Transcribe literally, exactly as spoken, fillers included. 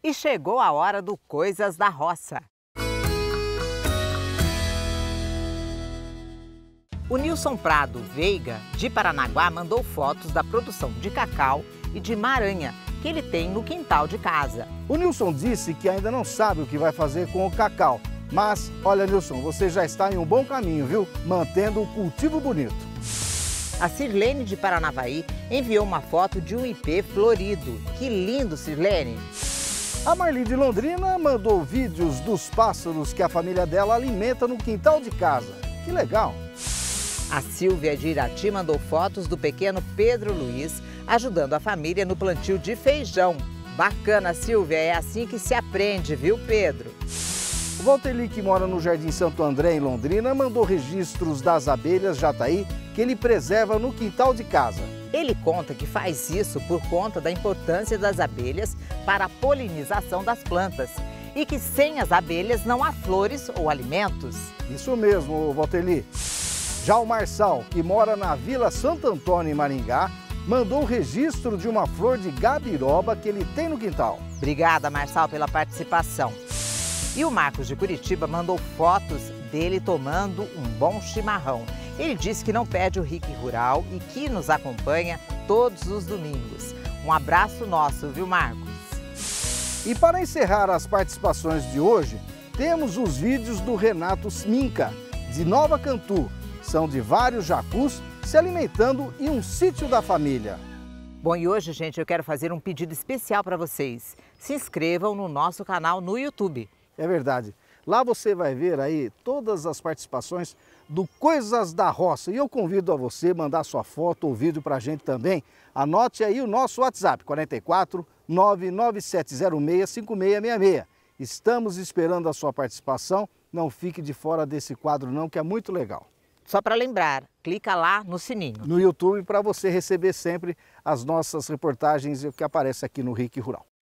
E chegou a hora do Coisas da Roça. O Nilson Prado Veiga, de Paranaguá, mandou fotos da produção de cacau e de maranha que ele tem no quintal de casa. O Nilson disse que ainda não sabe o que vai fazer com o cacau. Mas, olha, Nilson, você já está em um bom caminho, viu? Mantendo o cultivo bonito. A Sirlene de Paranavaí enviou uma foto de um ipê florido. Que lindo, Sirlene! A Marli de Londrina mandou vídeos dos pássaros que a família dela alimenta no quintal de casa. Que legal! A Silvia de Irati mandou fotos do pequeno Pedro Luiz ajudando a família no plantio de feijão. Bacana, Silvia, é assim que se aprende, viu, Pedro? O Valterli, que mora no Jardim Santo André, em Londrina, mandou registros das abelhas jataí que ele preserva no quintal de casa. Ele conta que faz isso por conta da importância das abelhas para a polinização das plantas e que sem as abelhas não há flores ou alimentos. Isso mesmo, Valterli. Já o Marçal, que mora na Vila Santo Antônio, em Maringá, mandou o registro de uma flor de gabiroba que ele tem no quintal. Obrigada, Marçal, pela participação. E o Marcos de Curitiba mandou fotos dele tomando um bom chimarrão. Ele disse que não perde o Rick Rural e que nos acompanha todos os domingos. Um abraço nosso, viu, Marcos? E para encerrar as participações de hoje, temos os vídeos do Renato Sminka, de Nova Cantu. São de vários jacus se alimentando em um sítio da família. Bom, e hoje, gente, eu quero fazer um pedido especial para vocês. Se inscrevam no nosso canal no YouTube. É verdade. Lá você vai ver aí todas as participações do Coisas da Roça. E eu convido a você mandar sua foto ou vídeo para a gente também. Anote aí o nosso WhatsApp, quatro quatro, nove nove sete zero seis, cinco seis seis seis. Estamos esperando a sua participação. Não fique de fora desse quadro não, que é muito legal. Só para lembrar, clica lá no sininho. No YouTube para você receber sempre as nossas reportagens que aparecem aqui no Rick Rural.